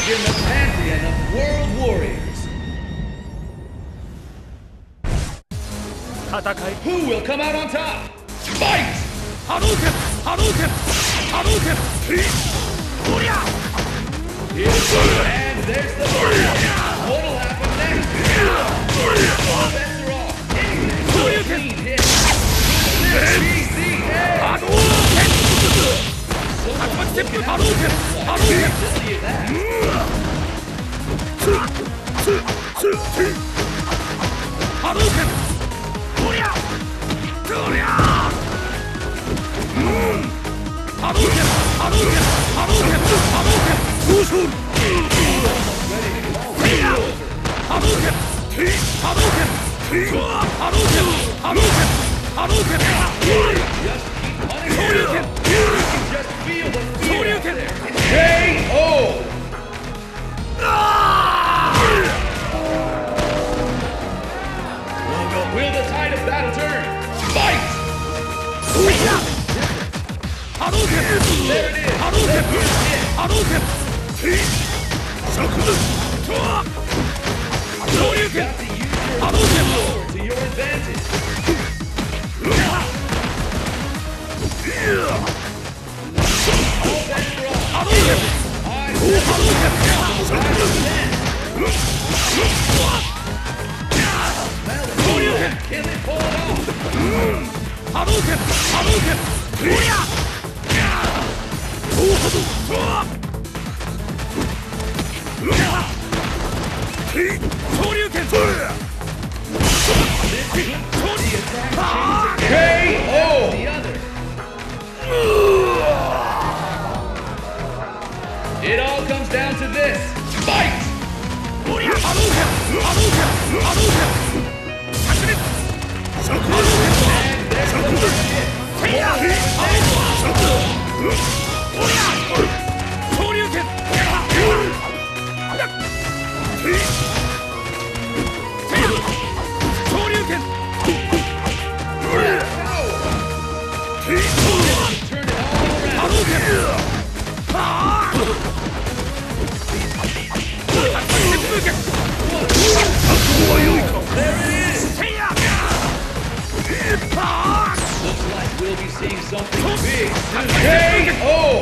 in the pantheon of world warriors. Who will come out on top? Fight! Hadouken! Hadouken! Hadouken! And there's the ball. What'll happen next? All bets are off. Anything clean hit. Easy hit. Hadouken! Hadouken! Hadouken! Hadouken! Hadouken! Hadouken! Hadouken! Hadouken! Hadouken! Hadouken! Hadouken! Hadouken! Hadouken! Hadouken! Just keep punishing. You can just feel the fear out there. It's KO! Will the tide of battle turn? Fight! Hadouken! There it is. Hadouken! Hadouken! Hadouken! Got to use your power to your advantage. All bets are off. Hadouken! Can they pull it off? Hadouken! Hadouken! Shoryuken! KO! The other. It all comes down to this. Fight! Hadouken! Hadouken! Hadouken! And there's the first hit. Shoryuken! Shoryuken! Turn it all around. Hadouken! There it is. Looks like we'll be seeing something big soon. KO!